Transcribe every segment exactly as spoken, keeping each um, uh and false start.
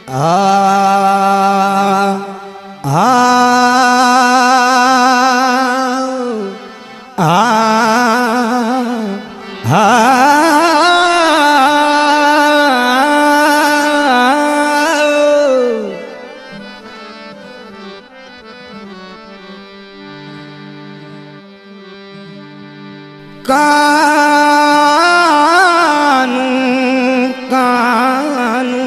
आ आ आ कानू कानू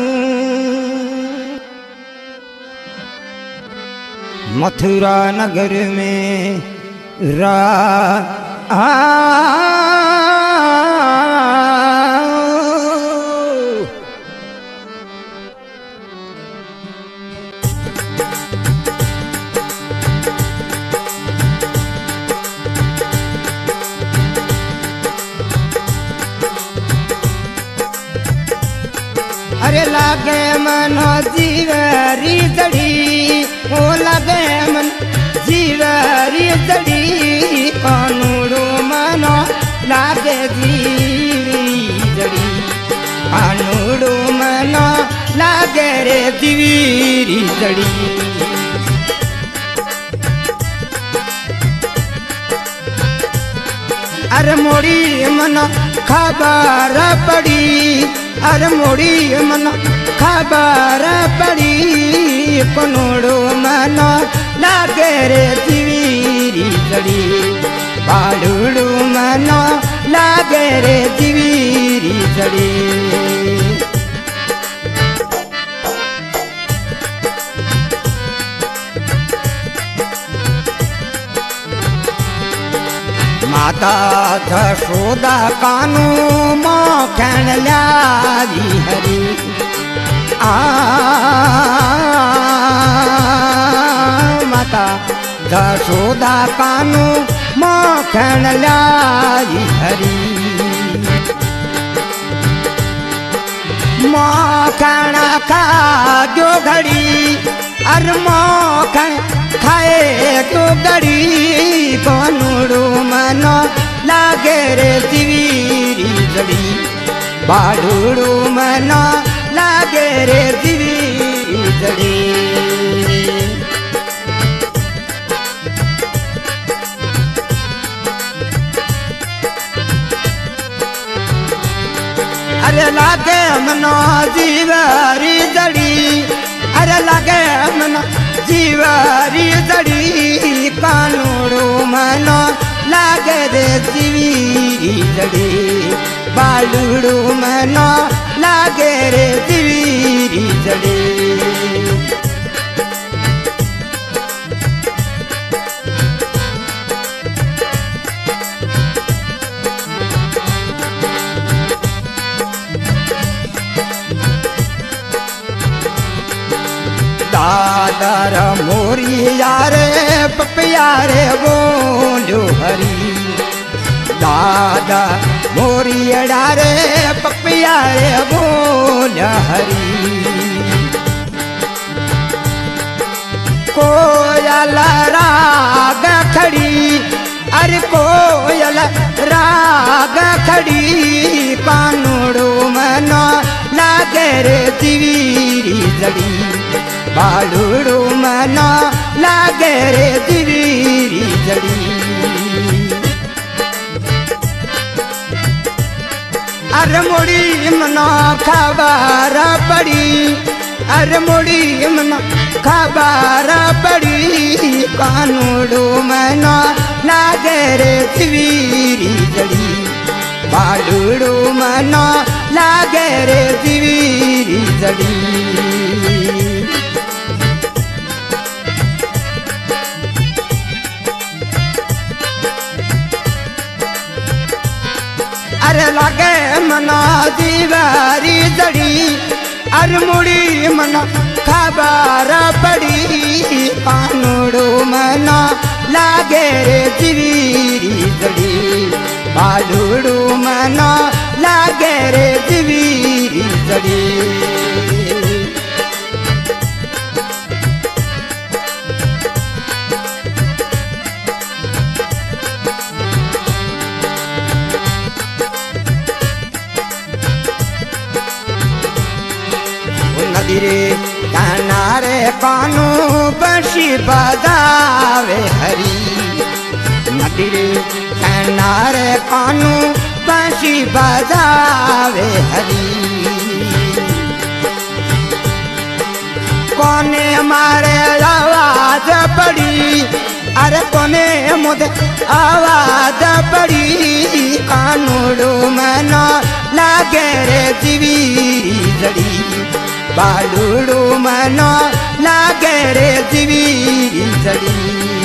मथुरा नगर में रा आ अरे लागे मन जीवरी जड़ी ओ लागे मन जीवरी जड़ी कानूड़ो मन लागे जीवरी जड़ी कानूड़ो मन लागे रे जीवरी जड़ी अरे मोड़ी मन खबर पड़ी अरे मोड़ी मन खबर पड़ी कनोड़ो मन लागे रे जीवीरी जड़ी बाड़ूड़ो मन लागे रे जीवीरी जड़ी माता जशोदा कानू मखन ल्यारी हरी आ माता जशोदा कानू मखन ल्यारी हरी मखन खा जो घड़ी अर मखन खाए जो घड़ी कानूड़ो मन लागे रे जीवीरी जड़ी बाड़ूड़ो मन लागे रे जीवीरी जड़ी अरे लागे मनो जीवारी जड़ी अरे लागे मनो जीवारी जड़ी कानूड़ो मन लागे रे जीवीरी जड़ी बालूड़ो मन लागे रे जीवीरी जड़ी दादर मोरी यारे पपियारे बोलो हरी दादा मोरी डारे पपियारे बोल हरी कोयल राग खड़ी अरे कोयल राग खड़ी कानूड़ो मन लागे रे जीवीरी जड़ी बाड़ूड़ो मन लागे रे जीवीरी जड़ी अरे मोड़ी मना खबर पड़ी अरे मोड़ी मना खबर पड़ी कानूड़ो मन लागे रे जीवीरी जड़ी बाड़ूड़ो मन लागे रे जीवीरी जड़ी अरे लागे मना दीवारी जड़ी अरे मुड़ी मना खबर पड़ी कानूड़ो मना लागे रे जीवीरी जड़ी बालूड़ो मना लागे रे जीवीरी जड़ी नदी रे किनारे कानू बंशी बजावे हरी नदी रे किनारे कानू बंशी बजावे हरी कोने मारे आवाज पड़ी अरे कोने मुझे आवाज पड़ी कानूड़ू मना लागे रे जीवी जड़ी बालूड़ू मना लागे रे जीवी जड़ी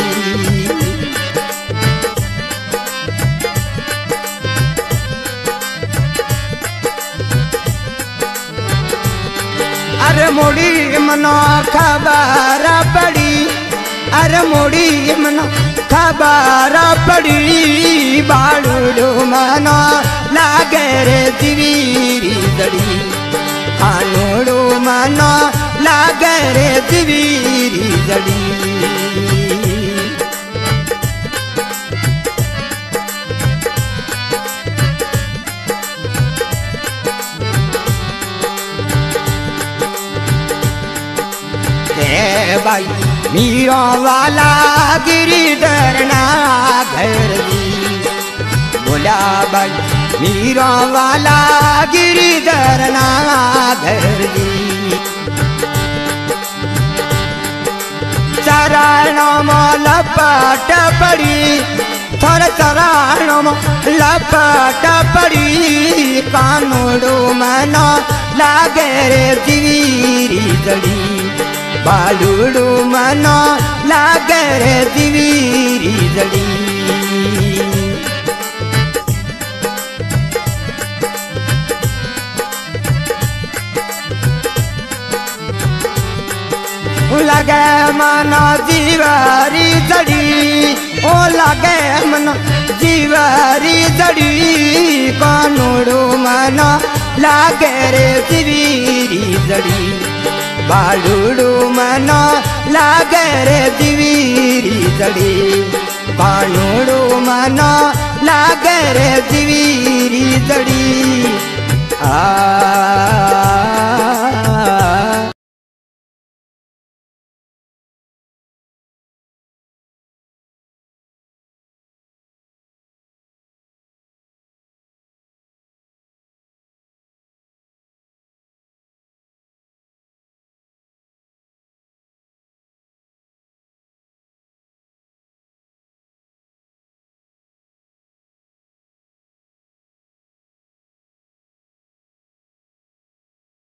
अरे मोड़ी मना खबर पड़ी अरे मोड़ी मना खबर पड़ी बालूड़ू मना लागे रे जीवी जड़ी कानूड़ू मना लागे रे जीवी जड़ी भाई मीरा वाला गिरिधर ना घर दी बोला भाई मीरा वाला गिरिधर ना घर दी चरणों में लपट पड़ी थोड़ा चरणों में लपट पड़ी कानूड़ू मना लागे रे जीवी जड़ी बालूड़ू मना लागे रे जीवी जड़ी लगे मना जीवारी जड़ी ओ लगे मना जीवारी जड़ी कानूड़ू मना लागे रे जीवी जड़ी बालूड़ू मना लागे रे जीवी जड़ी कानूड़ू मना लागे रे जीवी जड़ी आ